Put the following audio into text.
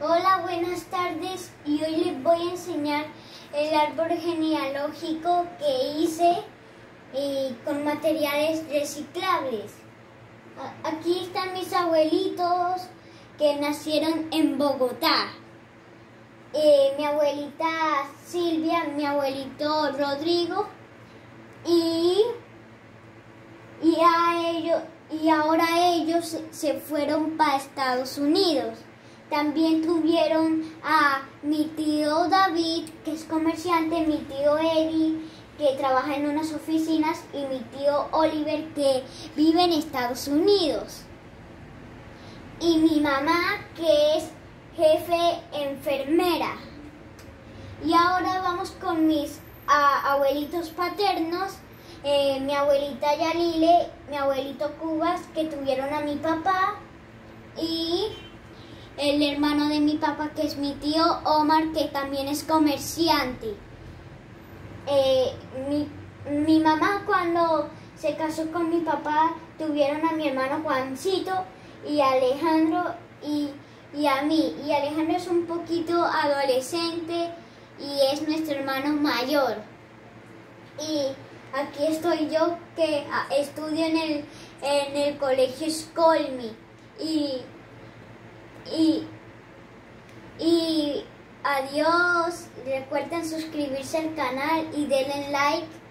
Hola, buenas tardes y hoy les voy a enseñar el árbol genealógico que hice con materiales reciclables. Aquí están mis abuelitos que nacieron en Bogotá. Mi abuelita Silvia, mi abuelito Rodrigo y ahora ellos se fueron para Estados Unidos. También tuvieron a mi tío David, que es comerciante, mi tío Eddie, que trabaja en unas oficinas, y mi tío Oliver, que vive en Estados Unidos. Y mi mamá, que es jefe enfermera. Y ahora vamos con mis abuelitos paternos, mi abuelita Yalile, mi abuelito Cubas, que tuvieron a mi papá, y el hermano de mi papá, que es mi tío Omar, que también es comerciante. Mi mamá, cuando se casó con mi papá, tuvieron a mi hermano Juancito y a Alejandro y a mí. Y Alejandro es un poquito adolescente y es nuestro hermano mayor. Y aquí estoy yo, que estudio en el colegio Skolmi. Y adiós, recuerden suscribirse al canal y denle like.